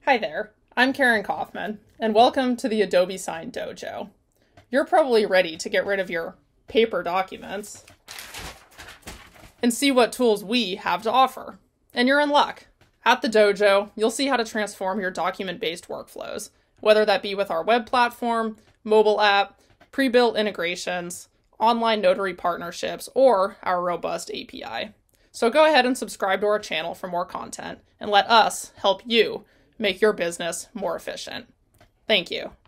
Hi there, I'm Karen Kauffman, and welcome to the Adobe Sign Dojo. You're probably ready to get rid of your paper documents and see what tools we have to offer. And you're in luck. At the Dojo, you'll see how to transform your document-based workflows, whether that be with our web platform, mobile app, pre-built integrations, online notary partnerships, or our robust API. So go ahead and subscribe to our channel for more content, and let us help you make your business more efficient. Thank you.